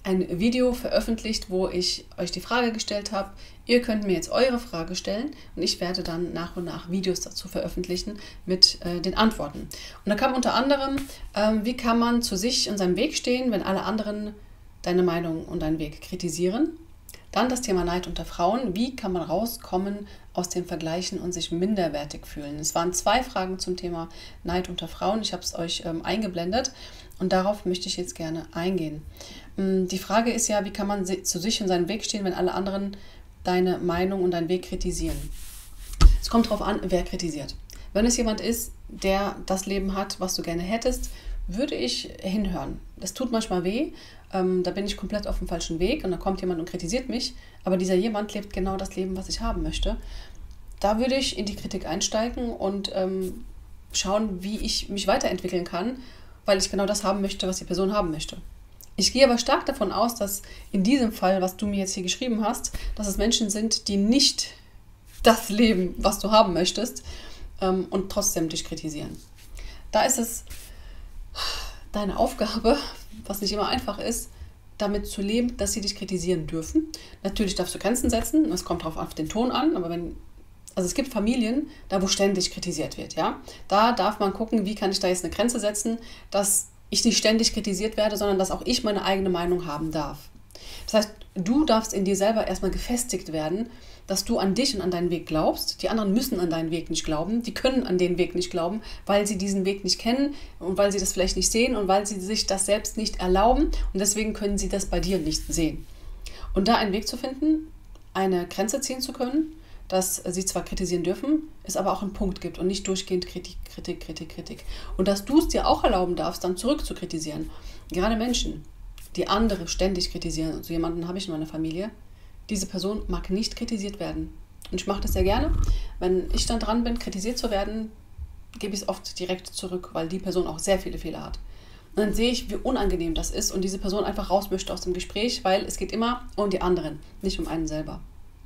ein Video veröffentlicht, wo ich euch die Frage gestellt habe. Ihr könnt mir jetzt eure Frage stellen und ich werde dann nach und nach Videos dazu veröffentlichen mit den Antworten. Und da kam unter anderem, wie kann man zu sich und seinem Weg stehen, wenn alle anderen deine Meinung und deinen Weg kritisieren. Dann das Thema Neid unter Frauen. Wie kann man rauskommen aus dem Vergleichen und sich minderwertig fühlen? Es waren 2 Fragen zum Thema Neid unter Frauen. Ich habe es euch eingeblendet und darauf möchte ich jetzt gerne eingehen. Die Frage ist ja, wie kann man zu sich und seinem Weg stehen, wenn alle anderen deine Meinung und deinen Weg kritisieren? Es kommt darauf an, wer kritisiert. Wenn es jemand ist, der das Leben hat, was du gerne hättest, würde ich hinhören. Das tut manchmal weh, da bin ich komplett auf dem falschen Weg und dann kommt jemand und kritisiert mich, aber dieser jemand lebt genau das Leben, was ich haben möchte. Da würde ich in die Kritik einsteigen und schauen, wie ich mich weiterentwickeln kann, weil ich genau das haben möchte, was die Person haben möchte. Ich gehe aber stark davon aus, dass in diesem Fall, was du mir jetzt hier geschrieben hast, dass es Menschen sind, die nicht das leben, was du haben möchtest und trotzdem dich kritisieren. Da ist es deine Aufgabe, was nicht immer einfach ist, damit zu leben, dass sie dich kritisieren dürfen. Natürlich darfst du Grenzen setzen, es kommt darauf auf den Ton an, aber also es gibt Familien, da wo ständig kritisiert wird, ja. Da darf man gucken, wie kann ich da jetzt eine Grenze setzen, dass ich nicht ständig kritisiert werde, sondern dass auch ich meine eigene Meinung haben darf. Das heißt, du darfst in dir selber erstmal gefestigt werden, dass du an dich und an deinen Weg glaubst. Die anderen müssen an deinen Weg nicht glauben. Die können an den Weg nicht glauben, weil sie diesen Weg nicht kennen und weil sie das vielleicht nicht sehen und weil sie sich das selbst nicht erlauben. Und deswegen können sie das bei dir nicht sehen. Und da einen Weg zu finden, eine Grenze ziehen zu können, dass sie zwar kritisieren dürfen, es aber auch einen Punkt gibt und nicht durchgehend Kritik. Und dass du es dir auch erlauben darfst, dann zurück zu kritisieren. Gerade Menschen, die andere ständig kritisieren, so jemanden habe ich in meiner Familie, diese Person mag nicht kritisiert werden. Und ich mache das sehr gerne. Wenn ich dann dran bin, kritisiert zu werden, gebe ich es oft direkt zurück, weil die Person auch sehr viele Fehler hat. Und dann sehe ich, wie unangenehm das ist und diese Person einfach raus möchte aus dem Gespräch, weil es geht immer um die anderen, nicht um einen selber.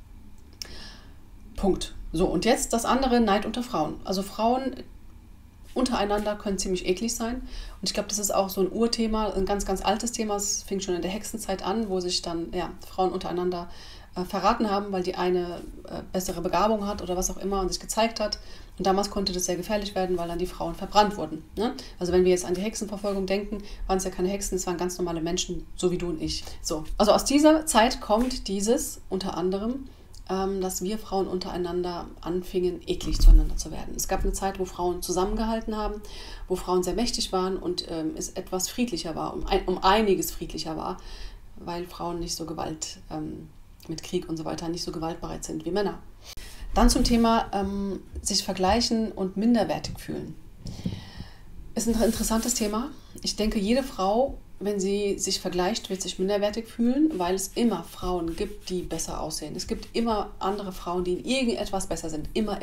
Punkt. So, und jetzt das andere, Neid unter Frauen. Also Frauen untereinander können ziemlich eklig sein. Und ich glaube, das ist auch so ein Urthema, ein ganz, ganz altes Thema. Es fing schon in der Hexenzeit an, wo sich dann Frauen untereinander verraten haben, weil die eine bessere Begabung hat oder was auch immer und sich gezeigt hat. Und damals konnte das sehr gefährlich werden, weil dann die Frauen verbrannt wurden. Ne? Also wenn wir jetzt an die Hexenverfolgung denken, waren es ja keine Hexen, es waren ganz normale Menschen, so wie du und ich. So. Also aus dieser Zeit kommt dieses unter anderem, dass wir Frauen untereinander anfingen, eklig zueinander zu werden. Es gab eine Zeit, wo Frauen zusammengehalten haben, wo Frauen sehr mächtig waren und es etwas friedlicher war, um einiges friedlicher war, weil Frauen nicht so mit Krieg und so weiter nicht so gewaltbereit sind wie Männer. Dann zum Thema sich vergleichen und minderwertig fühlen. Ist ein interessantes Thema. Ich denke, jede Frau, wenn sie sich vergleicht, wird sich minderwertig fühlen, weil es immer Frauen gibt, die besser aussehen. Es gibt immer andere Frauen, die in irgendetwas besser sind. Immer.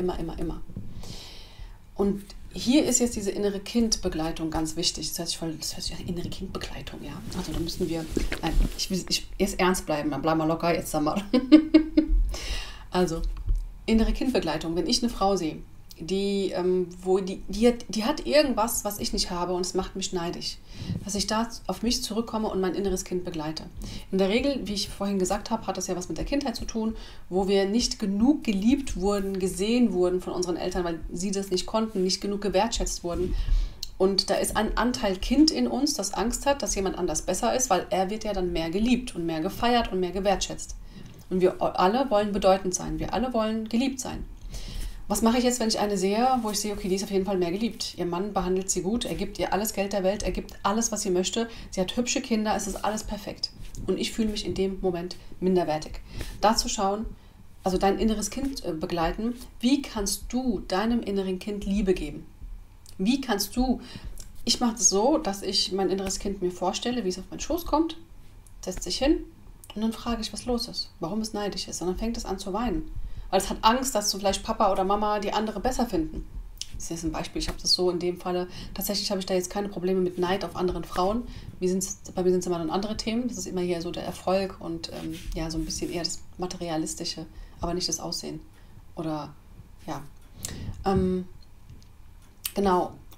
Und hier ist jetzt diese innere Kindbegleitung ganz wichtig. Das hört sich an, innere Kindbegleitung, ja. Also da müssen wir, ich will jetzt ernst bleiben, dann bleiben wir locker, jetzt haben wir. Also, innere Kindbegleitung. Wenn ich eine Frau sehe, die hat irgendwas, was ich nicht habe und es macht mich neidisch, dass ich da auf mich zurückkomme und mein inneres Kind begleite. In der Regel, wie ich vorhin gesagt habe, hat das ja was mit der Kindheit zu tun, wo wir nicht genug geliebt wurden, gesehen wurden von unseren Eltern, weil sie das nicht konnten, nicht genug gewertschätzt wurden. Und da ist ein Anteil Kind in uns, das Angst hat, dass jemand anders besser ist, weil er wird ja dann mehr geliebt und mehr gefeiert und mehr gewertschätzt. Und wir alle wollen bedeutend sein, wir alle wollen geliebt sein. Was mache ich jetzt, wenn ich eine sehe, wo ich sehe, okay, die ist auf jeden Fall mehr geliebt. Ihr Mann behandelt sie gut, er gibt ihr alles Geld der Welt, er gibt alles, was sie möchte. Sie hat hübsche Kinder, es ist alles perfekt. Und ich fühle mich in dem Moment minderwertig. Da zu schauen, also dein inneres Kind begleiten, wie kannst du deinem inneren Kind Liebe geben? Wie kannst du, ich mache es so, dass ich mein inneres Kind mir vorstelle, wie es auf meinen Schoß kommt, setzt sich hin und dann frage ich, was los ist, warum es neidisch ist. Und dann fängt es an zu weinen. Weil es hat Angst, dass so vielleicht Papa oder Mama die andere besser finden. Das ist jetzt ein Beispiel, ich habe das so in dem Falle, tatsächlich habe ich da jetzt keine Probleme mit Neid auf anderen Frauen. Bei mir sind es immer dann andere Themen, das ist immer hier so der Erfolg und so ein bisschen eher das Materialistische, aber nicht das Aussehen. Oder, ja. Genau.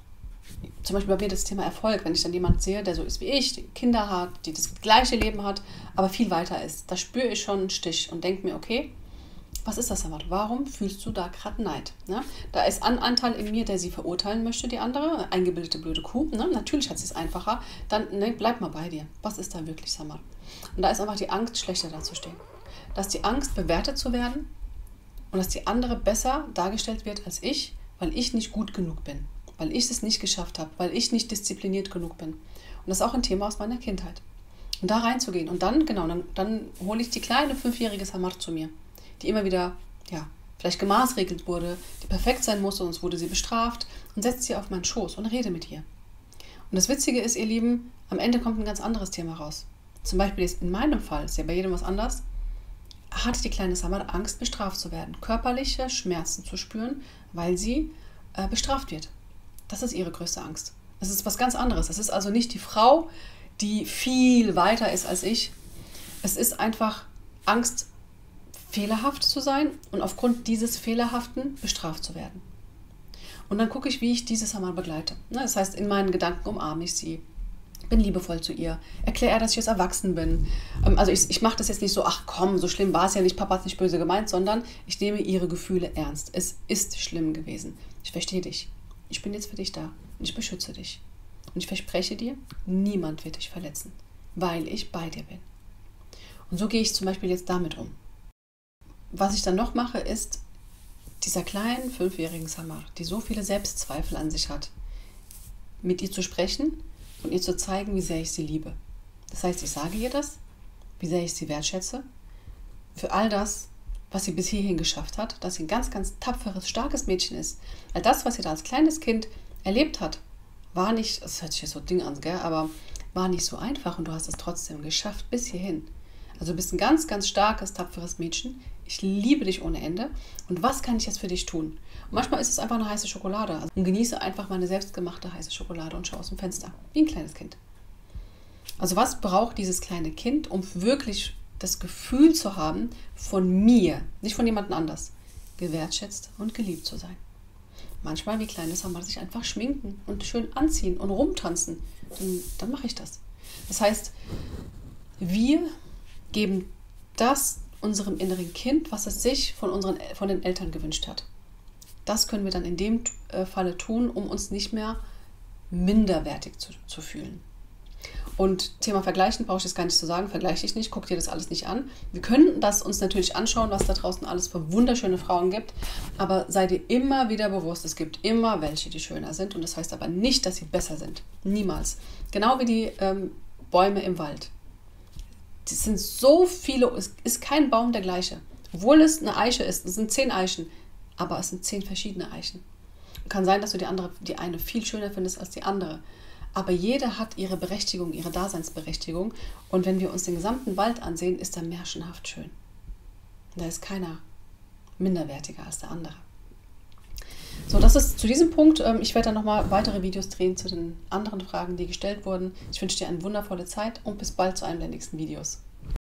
zum Beispiel bei mir das Thema Erfolg, wenn ich dann jemanden sehe, der so ist wie ich, die Kinder hat, die das gleiche Leben hat, aber viel weiter ist, da spüre ich schon einen Stich und denke mir, okay, was ist das, Samad? Warum fühlst du da gerade Neid? Ne? Da ist ein Anteil in mir, der sie verurteilen möchte, die andere, eingebildete blöde Kuh. Ne? Natürlich hat sie es einfacher. Dann bleib mal bei dir. Was ist da wirklich, Samad? Und da ist einfach die Angst, schlechter dazustehen. Da ist die Angst, bewertet zu werden und dass die andere besser dargestellt wird als ich, weil ich nicht gut genug bin, weil ich es nicht geschafft habe, weil ich nicht diszipliniert genug bin. Und das ist auch ein Thema aus meiner Kindheit. Und da reinzugehen. Und dann, genau, dann hole ich die kleine 5-jährige Samad zu mir, die immer wieder, ja, vielleicht gemaßregelt wurde, die perfekt sein musste, sonst wurde sie bestraft, und setze sie auf meinen Schoß und rede mit ihr. Und das Witzige ist, ihr Lieben, am Ende kommt ein ganz anderes Thema raus. Zum Beispiel ist in meinem Fall, ist ja bei jedem was anders, hatte die kleine Samad Angst, bestraft zu werden, körperliche Schmerzen zu spüren, weil sie bestraft wird. Das ist ihre größte Angst. Das ist was ganz anderes. Das ist also nicht die Frau, die viel weiter ist als ich. Es ist einfach Angst, fehlerhaft zu sein und aufgrund dieses Fehlerhaften bestraft zu werden. Und dann gucke ich, wie ich diese Samad begleite. Das heißt, in meinen Gedanken umarme ich sie, bin liebevoll zu ihr, erkläre ihr, dass ich jetzt erwachsen bin. Also ich mache das jetzt nicht so, ach komm, so schlimm war es ja nicht, Papa hat es nicht böse gemeint, sondern ich nehme ihre Gefühle ernst. Es ist schlimm gewesen. Ich verstehe dich. Ich bin jetzt für dich da und ich beschütze dich. Und ich verspreche dir, niemand wird dich verletzen, weil ich bei dir bin. Und so gehe ich zum Beispiel jetzt damit um. Was ich dann noch mache, ist, dieser kleinen 5-jährigen Samar, die so viele Selbstzweifel an sich hat, mit ihr zu sprechen und ihr zu zeigen, wie sehr ich sie liebe. Das heißt, ich sage ihr das, wie sehr ich sie wertschätze, für all das, was sie bis hierhin geschafft hat, dass sie ein ganz, ganz tapferes, starkes Mädchen ist. Weil das, was sie da als kleines Kind erlebt hat, war nicht, das hört sich jetzt so Ding an, gell, aber war nicht so einfach und du hast es trotzdem geschafft bis hierhin. Also du bist ein ganz, ganz starkes, tapferes Mädchen. Ich liebe dich ohne Ende. Und was kann ich jetzt für dich tun? Und manchmal ist es einfach eine heiße Schokolade. Und genieße einfach meine selbstgemachte heiße Schokolade und schaue aus dem Fenster. Wie ein kleines Kind. Also was braucht dieses kleine Kind, um wirklich das Gefühl zu haben, von mir, nicht von jemand anders, gewertschätzt und geliebt zu sein? Manchmal, wie kleines Samad, sich einfach schminken und schön anziehen und rumtanzen. Und dann mache ich das. Das heißt, wir geben das unserem inneren Kind, was es sich von den Eltern gewünscht hat. Das können wir dann in dem Falle tun, um uns nicht mehr minderwertig zu fühlen. Und Thema Vergleichen brauche ich jetzt gar nicht zu sagen, vergleiche ich nicht, guck dir das alles nicht an. Wir können das uns natürlich anschauen, was da draußen alles für wunderschöne Frauen gibt, aber sei dir immer wieder bewusst, es gibt immer welche, die schöner sind, und das heißt aber nicht, dass sie besser sind. Niemals. Genau wie die Bäume im Wald. Es sind so viele, es ist kein Baum der gleiche. Obwohl es eine Eiche ist, es sind 10 Eichen, aber es sind 10 verschiedene Eichen. Kann sein, dass du die eine viel schöner findest als die andere. Aber jede hat ihre Berechtigung, ihre Daseinsberechtigung. Und wenn wir uns den gesamten Wald ansehen, ist er märchenhaft schön. Da ist keiner minderwertiger als der andere. So, das ist zu diesem Punkt. Ich werde dann nochmal weitere Videos drehen zu den anderen Fragen, die gestellt wurden. Ich wünsche dir eine wundervolle Zeit und bis bald zu einem der nächsten Videos.